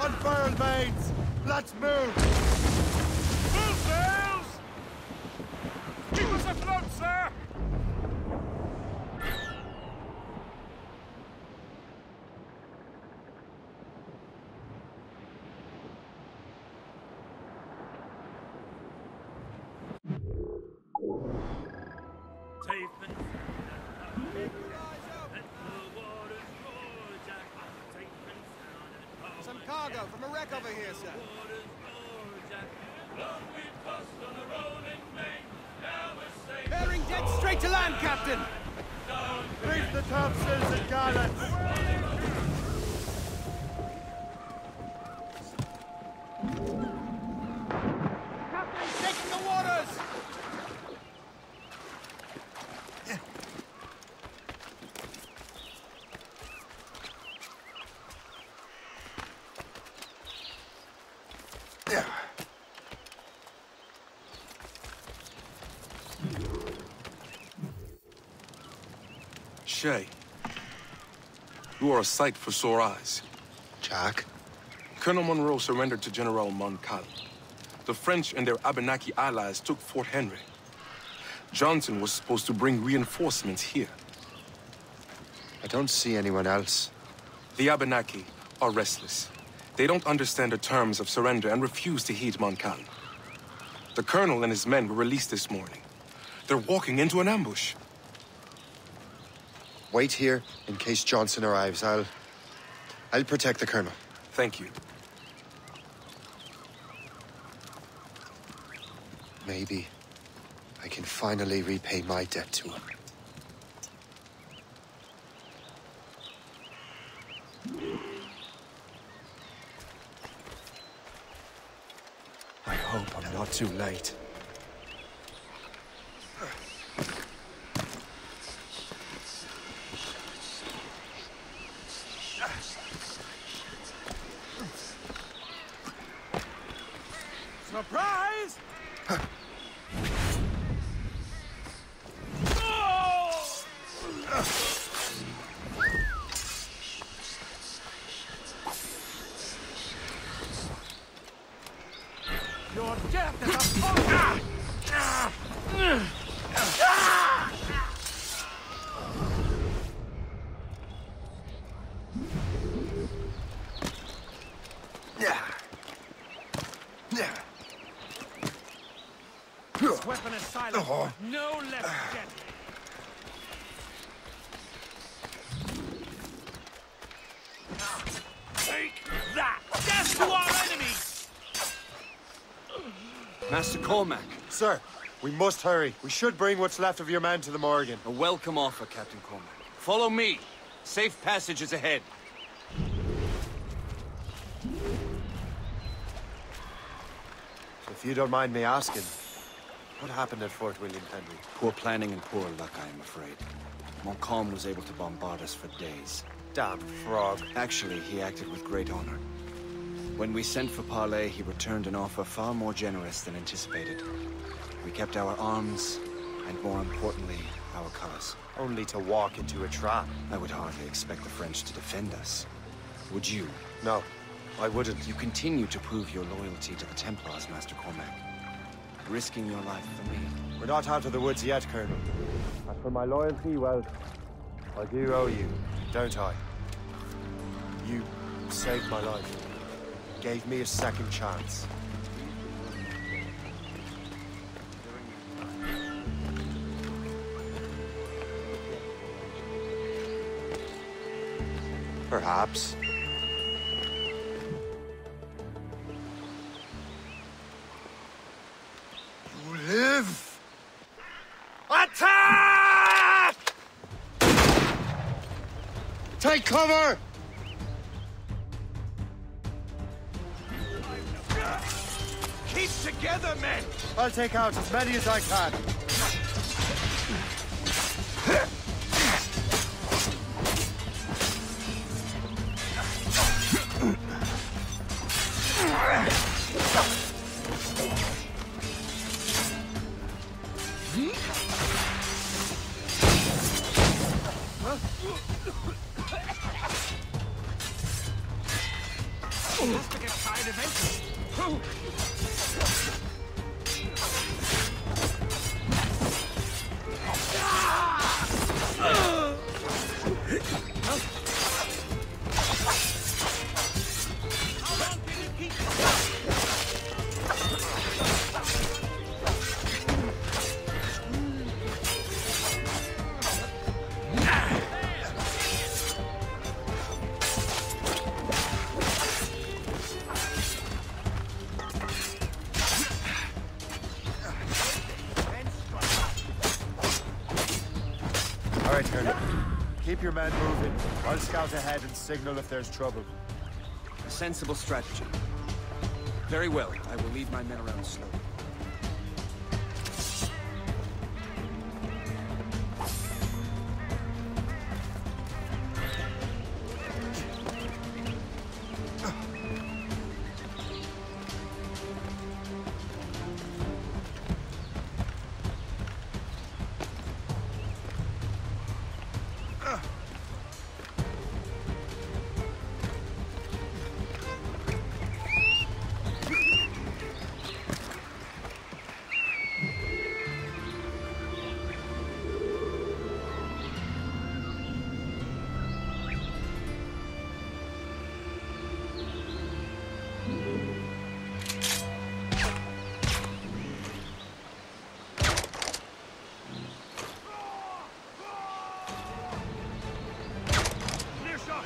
Unfurl mains! Let's move! Full sails! Keep us afloat, sir! Some cargo from a wreck over here, sir. Bearing dead straight to land, Captain! Reef the topsails and gallants! Captain, taking the waters! Shay, you are a sight for sore eyes. Jack? Colonel Monroe surrendered to General Montcalm. The French and their Abenaki allies took Fort Henry. Johnson was supposed to bring reinforcements here. I don't see anyone else. The Abenaki are restless. They don't understand the terms of surrender and refuse to heed Montcalm. The colonel and his men were released this morning. They're walking into an ambush. Wait here in case Johnson arrives. I'll protect the colonel. Thank you. Maybe I can finally repay my debt to him. I hope I'm not too late. Surprise! Your death is upon me! This weapon is silent, no less deadly. Take that! Death to our enemies! Master Cormac, Sir, we must hurry. We should bring what's left of your men to the Morgan. a welcome offer, Captain Cormac. Follow me. Safe passage is ahead. If you don't mind me asking, what happened at Fort William Henry? Poor planning and poor luck, I am afraid. Montcalm was able to bombard us for days. Damn frog. Actually, he acted with great honor. When we sent for parley, he returned an offer far more generous than anticipated. We kept our arms, and more importantly, our colors. Only to walk into a trap. I would hardly expect the French to defend us. Would you? No, I wouldn't. You continue to prove your loyalty to the Templars, Master Cormac. Risking your life for me. We're not out of the woods yet, Colonel. As for my loyalty, well, I do owe you, don't I? You saved my life. Gave me a second chance. Perhaps. You live! Attack! Take cover! Keep together, men! I'll take out as many as I can. has to get tired eventually. How long can you keep All right, Colonel. Keep your men moving. I'll scout ahead and signal if there's trouble. A sensible strategy. Very well. I will lead my men around slowly. clear shot?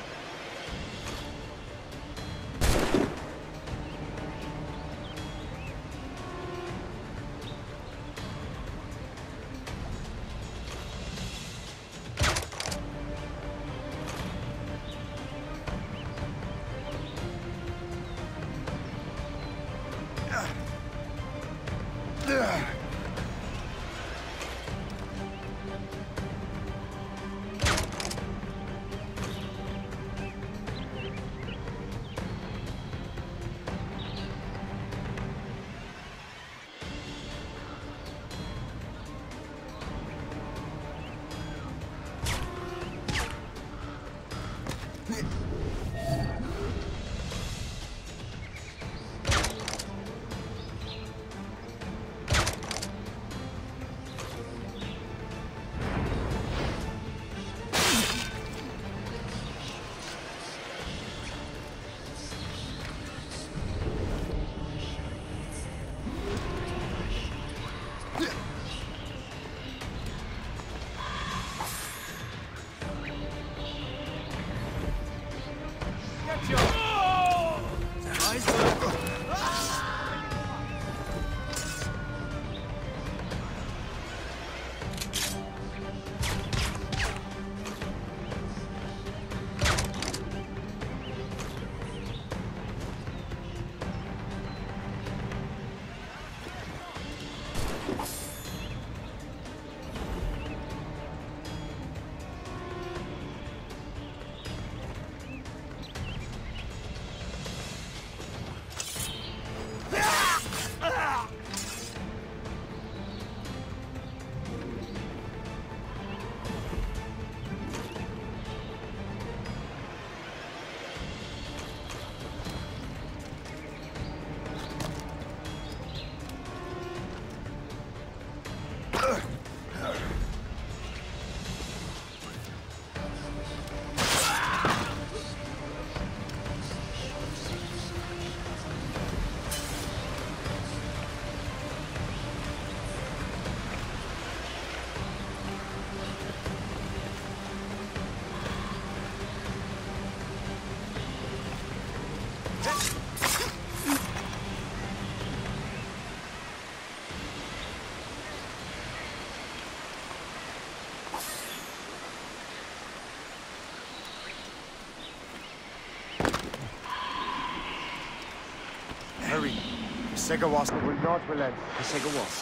Hurry. Segawassa will not relent. Segawassa.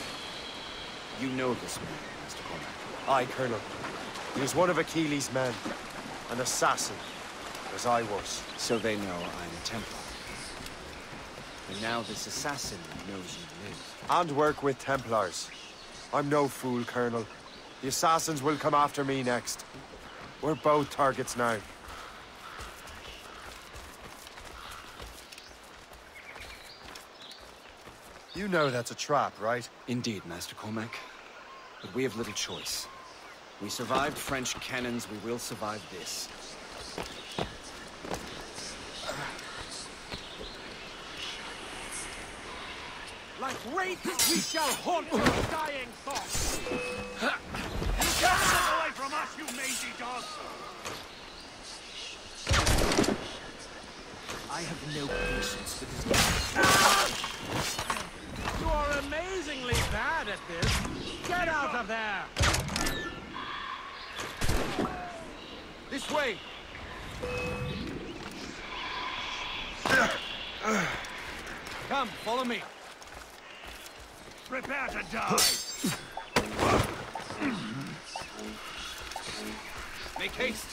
You know this man, Master Cormac. Aye, Colonel. He was one of Achilles' men. An assassin, as I was. So they know I'm a Templar. And now this assassin knows you live. And work with Templars. I'm no fool, Colonel. The assassins will come after me next. We're both targets now. You know that's a trap, right? Indeed, Master Cormac. But we have little choice. We survived French cannons, we will survive this. Like wraiths, we shall haunt your dying thoughts. You can't get away from us, you mangy dog! I have no patience with this. You are amazingly bad at this. Get out of there! This way! Come, follow me. Prepare to die! Make haste!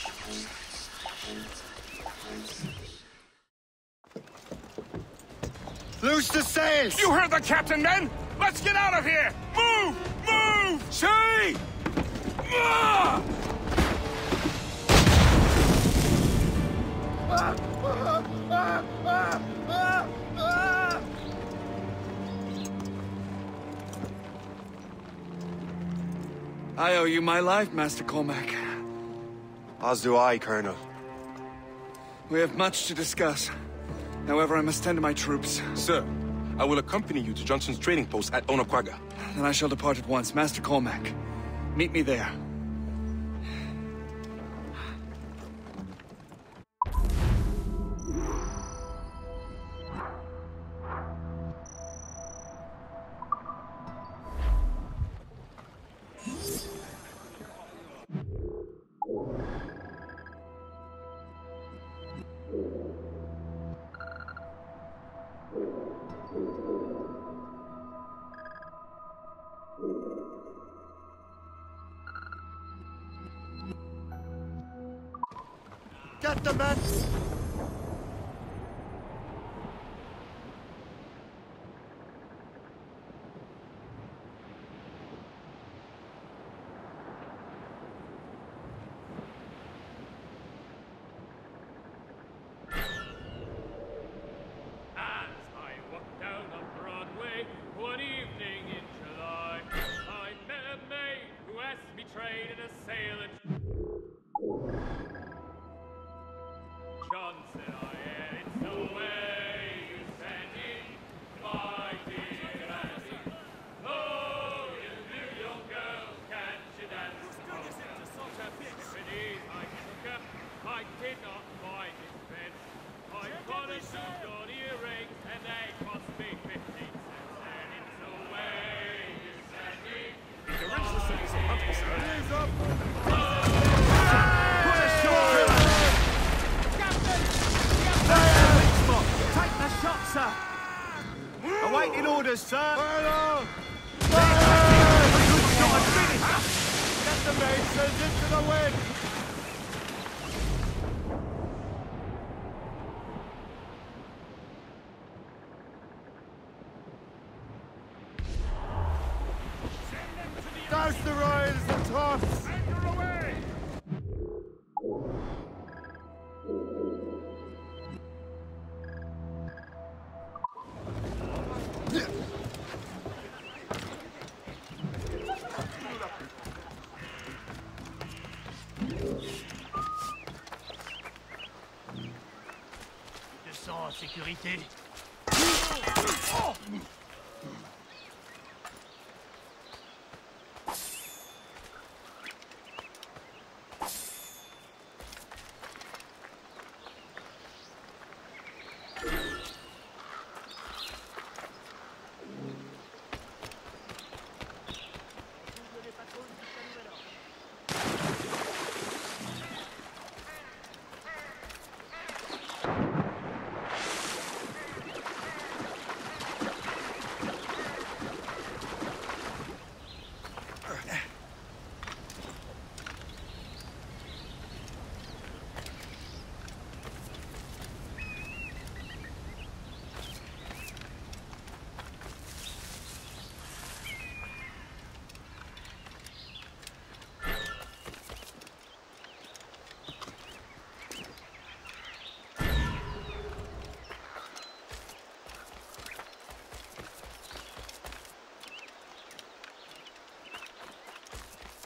Loose the sails! You heard the captain, men! Let's get out of here! Move! Move! See! I owe you my life, Master Cormac. As do I, Colonel. We have much to discuss. However, I must tend to my troops. Sir, I will accompany you to Johnson's trading post at Onokwaga. Then I shall depart at once. Master Cormac, meet me there. Get the men! Awaiting orders, sir! Fire! Good shot and finish! Get the mainsails into the wind! Douse the royals and tops! Anchor away! En sécurité.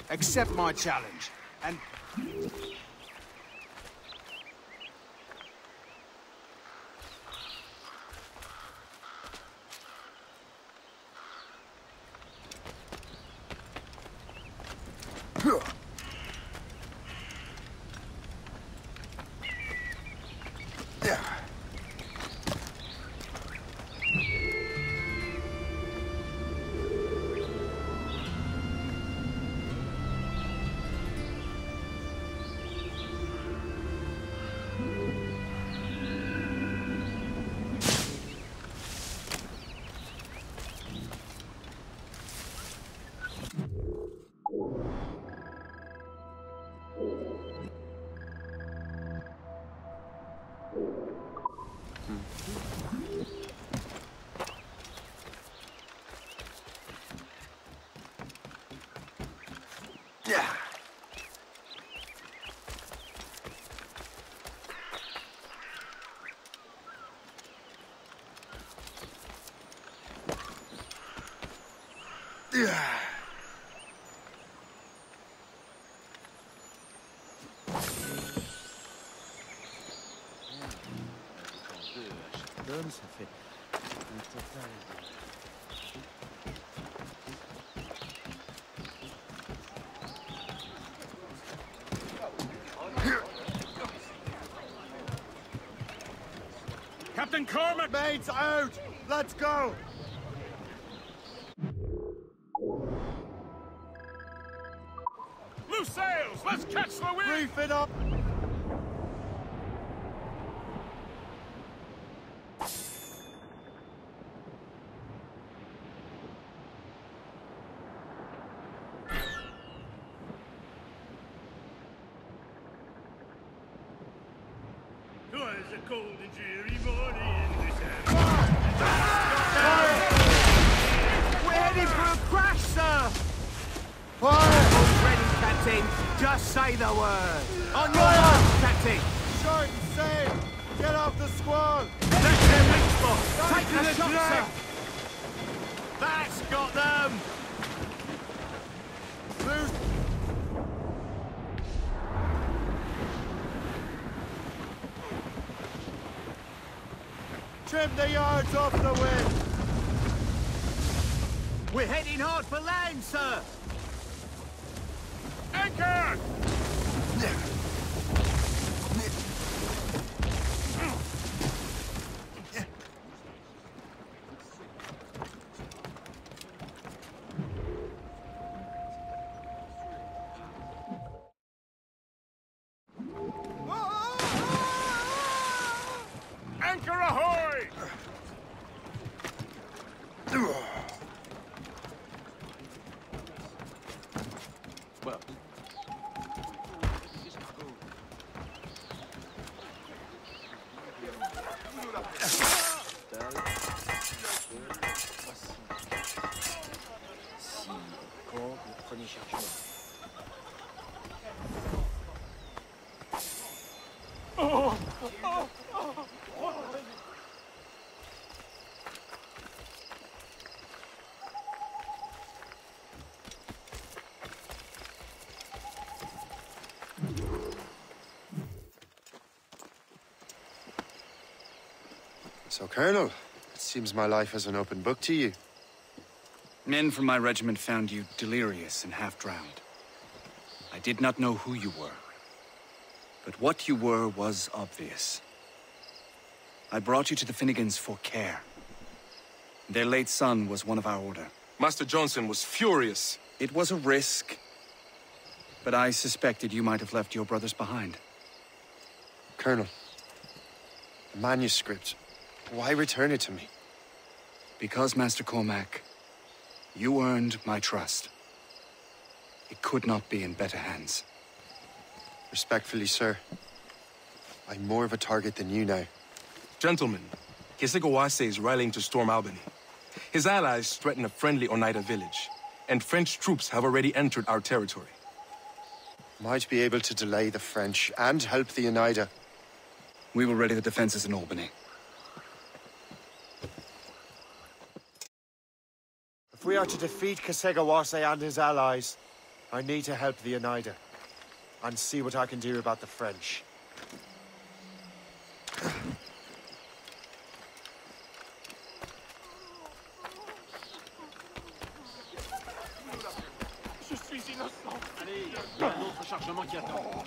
Accept my challenge, and... Ça fait un total Captain Cormac! Mates out! Let's go! Loose sails! Let's catch the wind! Reef it up! Twas a cold and dreary morning in this We're heading for a crash, sir! Fire! All's ready, Captain. Just say the word. On your mark, Captain. Short and safe! Get off the squall! That's their weak spot. Take the shot, sir. That's got them. Loose! Trim the yards off the wind! We're heading hard for land, sir. Anchor! Anchor ahoy! Well, premier chargement. So, Colonel, it seems my life is an open book to you. Men from my regiment found you delirious and half-drowned. I did not know who you were. But what you were was obvious. I brought you to the Finnegans for care. Their late son was one of our order. Master Johnson was furious. It was a risk, but I suspected you might have left your brothers behind. Colonel, the manuscript, why return it to me? Because, Master Cormac, you earned my trust. It could not be in better hands. Respectfully, sir, I'm more of a target than you now. Gentlemen, Kesegowaase is rallying to storm Albany. His allies threaten a friendly Oneida village, and French troops have already entered our territory. Might be able to delay the French and help the Oneida. We will ready the defenses in Albany. If we are to defeat Kesegowaase and his allies, I need to help the Oneida, and see what I can do about the French. Je suis innocent. Allez, il y a un autre chargement qui attend.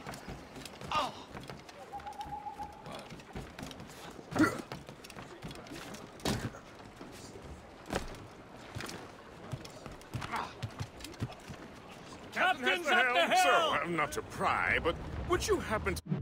Captain's at the helm! So, not to pry, but would you happen to...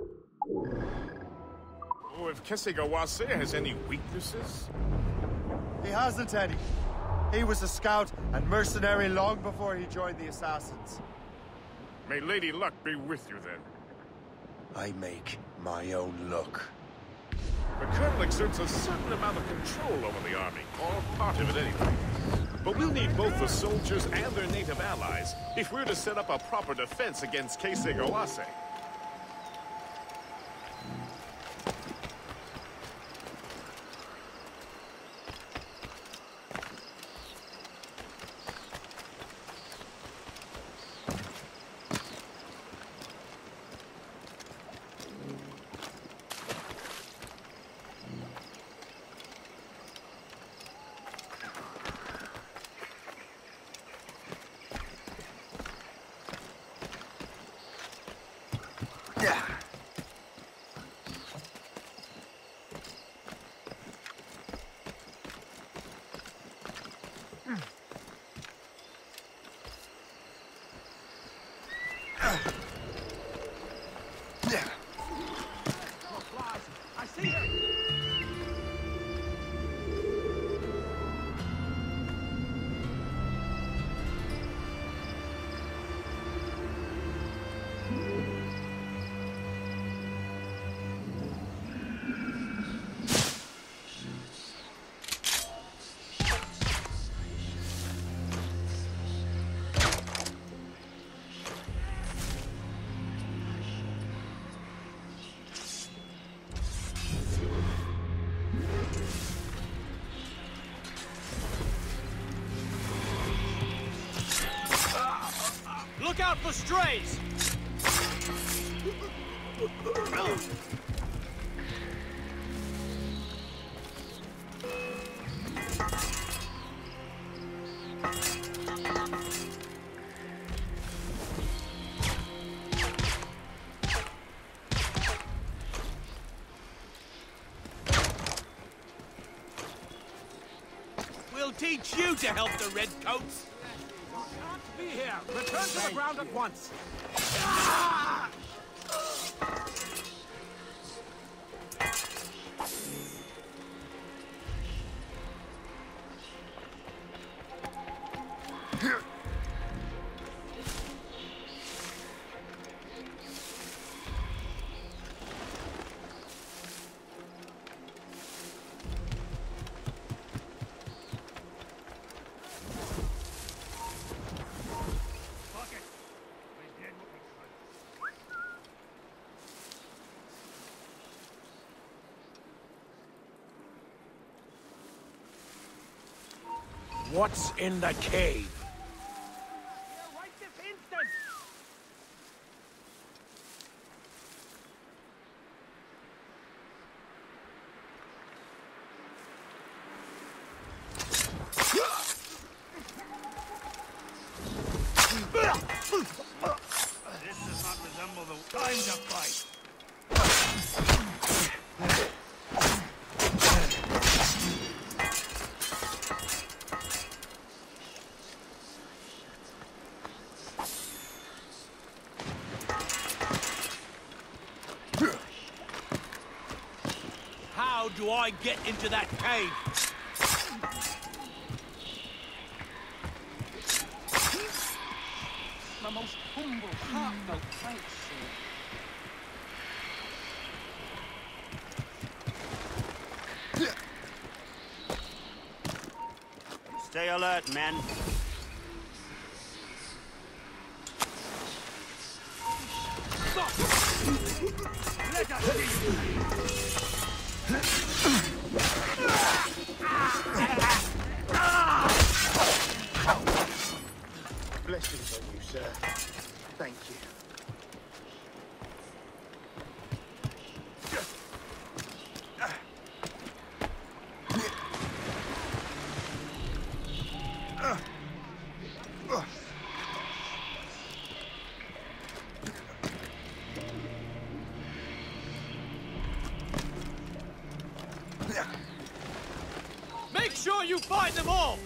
Oh, if Kesegowaase has any weaknesses? He hasn't any. He was a scout and mercenary long before he joined the Assassins. May Lady Luck be with you, then. I make my own luck. The Colonel exerts a certain amount of control over the army, or part of it anyway. But we'll need both the soldiers and their native allies if we're to set up a proper defense against Kesegowaase. I see him! Look out for strays! We'll teach you to help the Redcoats! Can't be here! Return to the ground at once! Ah! What's in the cave? Right this instant! This does not resemble the time to fight. How do I get into that cave? My most humble, heartfelt thanks, sir. Stay alert, men. Let us see. Blessings on you, sir. sure you find them all!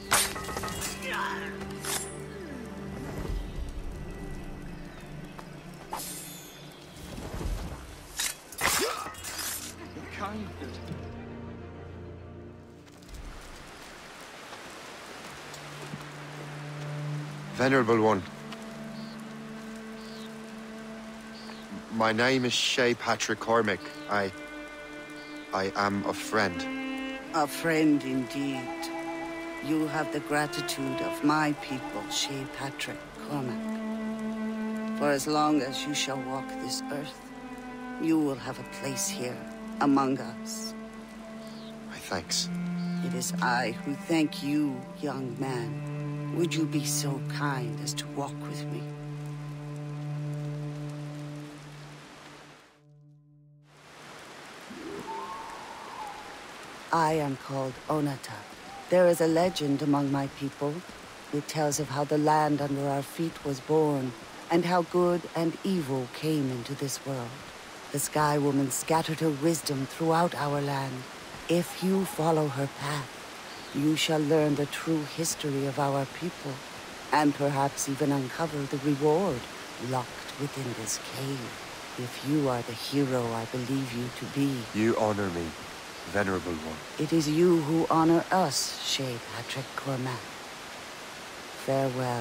Kindness. Venerable One. My name is Shay Patrick Cormac. I am a friend. A friend indeed. You have the gratitude of my people, Shay Patrick Cormac. For as long as you shall walk this earth, you will have a place here, among us. My thanks. It is I who thank you, young man. Would you be so kind as to walk with me? I am called Onata. There is a legend among my people. It tells of how the land under our feet was born, and how good and evil came into this world. The Sky Woman scattered her wisdom throughout our land. If you follow her path, you shall learn the true history of our people, and perhaps even uncover the reward locked within this cave. If you are the hero I believe you to be. You honor me, Venerable One. It is you who honor us, Shay Patrick Cormac. Farewell.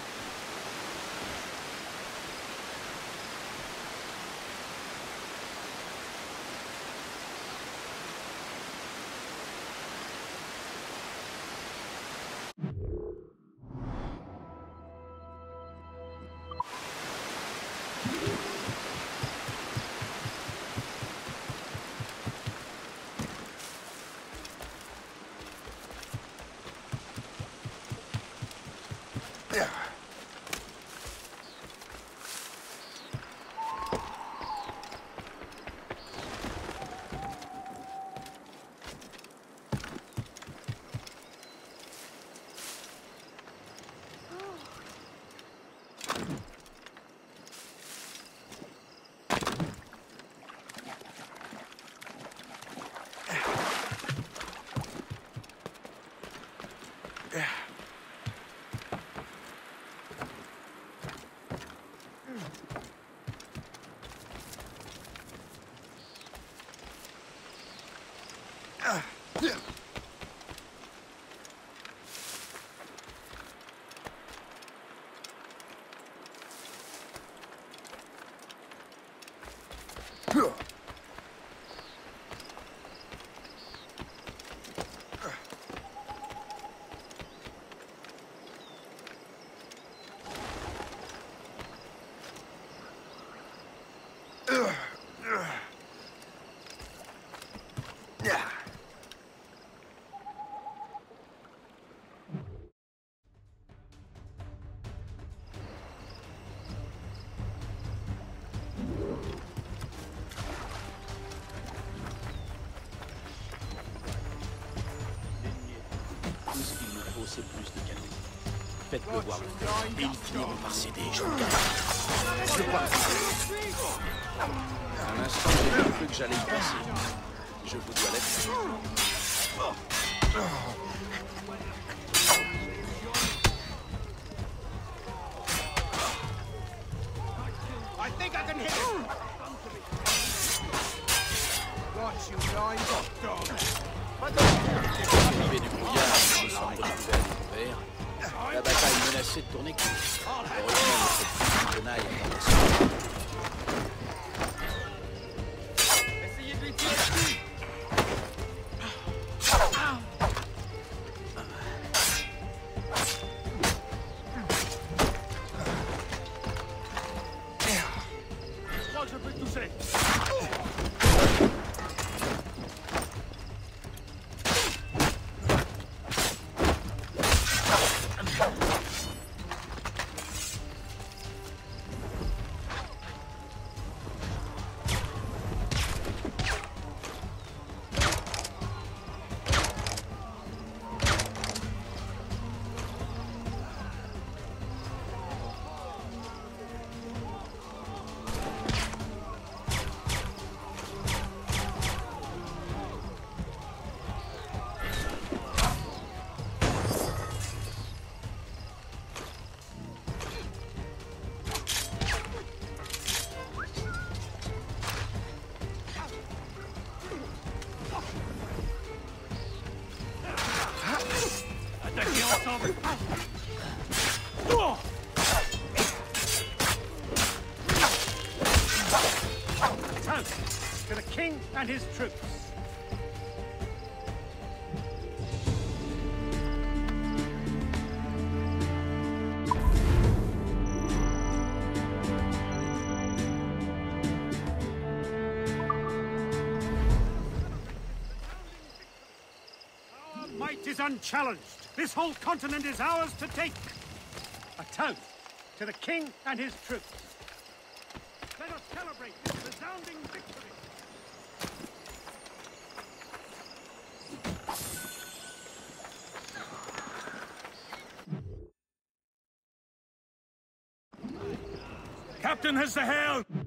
C'est plus de cadeaux. Faites-le voir. Et ils finiront par céder, je vous garantis. Je crois que... À l'instant, j'ai cru que j'allais y passer. Je vous dois l'être. I think I can hit it. Got you, blind dog. Arrivé du brouillard, nous sommes retrouvés à découvert. La bataille menaçait de tourner court. Heureusement, cette tenaille a pas passé. Essayez de les tirer dessus. Je crois que je peux te toucher. your sovereign. Toast to the king and his troops. Our might is unchallenged. This whole continent is ours to take. A toast to the king and his troops. Let us celebrate this resounding victory. Captain has the helm!